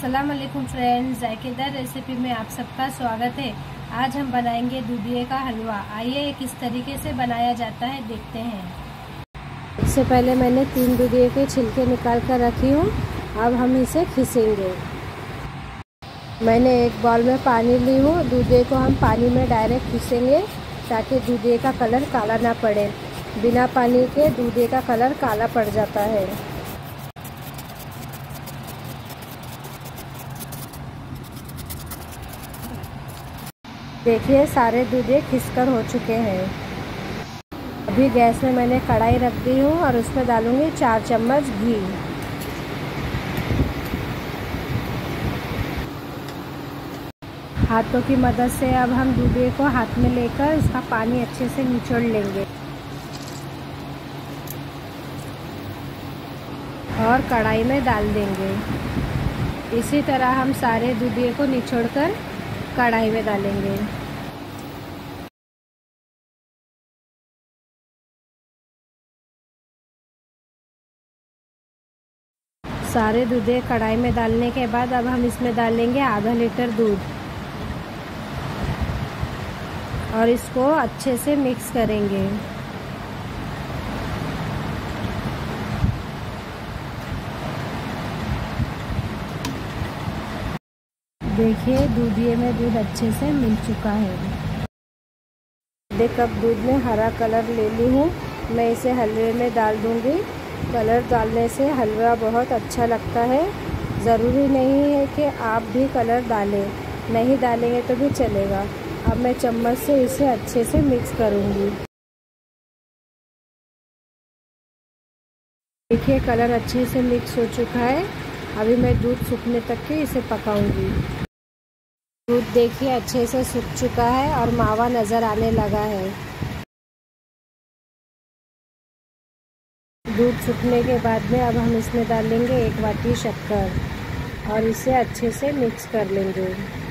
अस्सलाम वालेकुम friends, जायकेदार recipe में आप सबका स्वागत है। आज हम बनाएंगे दूधिये का हलवा। आइए किस तरीके से बनाया जाता है देखते हैं। इससे पहले मैंने 3 दूधिये के छिलके निकाल कर रखी हूँ। अब हम इसे खीसेंगे। मैंने एक बाउल में पानी ली हूँ। दूधिये को हम पानी में डायरेक्ट खीसेंगे ताकि दूधिये का कलर काला ना पड़े। बिना पानी के दूधिये का कलर काला पड़ जाता है। देखिए सारे दूधिये खिसकर हो चुके हैं। अभी गैस में मैंने कढ़ाई रख दी हूँ और उसमें डालूँगी 4 चम्मच घी। हाथों की मदद से अब हम दूधिये को हाथ में लेकर उसका पानी अच्छे से निचोड़ लेंगे और कढ़ाई में डाल देंगे। इसी तरह हम सारे दूधिये को निचोड़कर कढ़ाई में डालेंगे। सारे दूधिये कढ़ाई में डालने के बाद अब हम इसमें डालेंगे आधा लीटर दूध और इसको अच्छे से मिक्स करेंगे। देखिए दूधिये में दूध अच्छे से मिल चुका है। आधे कप दूध में हरा कलर ले ली हूँ। मैं इसे हलवे में डाल दूँगी। कलर डालने से हलवा बहुत अच्छा लगता है। ज़रूरी नहीं है कि आप भी कलर डालें, नहीं डालेंगे तो भी चलेगा। अब मैं चम्मच से इसे अच्छे से मिक्स करूँगी। देखिए कलर अच्छे से मिक्स हो चुका है। अभी मैं दूध सूखने तक के इसे पकाऊंगी। दूध देखिए अच्छे से सूख चुका है और मावा नज़र आने लगा है। दूध सूखने के बाद में अब हम इसमें डालेंगे 1 वाटी शक्कर और इसे अच्छे से मिक्स कर लेंगे।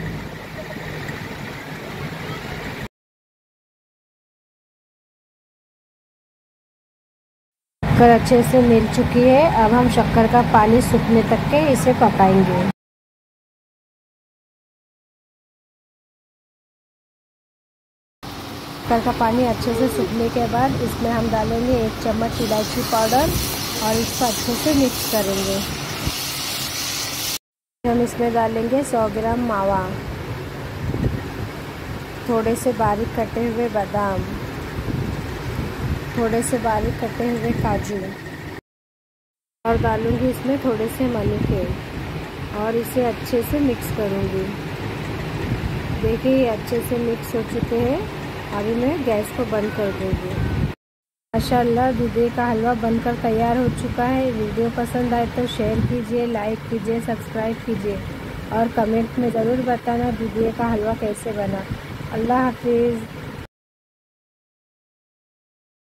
शक्कर अच्छे से मिल चुकी है। अब हम शक्कर का पानी सूखने तक के इसे पकाएंगे। शक्कर का पानी अच्छे से सूखने के बाद इसमें हम डालेंगे 1 चम्मच इलायची पाउडर और इसको अच्छे से मिक्स करेंगे। हम इसमें डालेंगे 100 ग्राम मावा, थोड़े से बारीक कटे हुए बादाम, थोड़े से बारीक कटे हुए काजू और डालूंगी इसमें थोड़े से मनुके और इसे अच्छे से मिक्स करूंगी। देखिए ये अच्छे से मिक्स हो चुके हैं। अभी मैं गैस को बंद कर दूंगी। माशाअल्लाह दूधिये का हलवा बनकर तैयार हो चुका है। वीडियो पसंद आए तो शेयर कीजिए, लाइक कीजिए, सब्सक्राइब कीजिए और कमेंट में ज़रूर बताना दूधिये का हलवा कैसे बना। अल्लाह हाफिज़।